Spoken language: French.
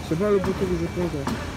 C'est pas le bouton que je prends quoi.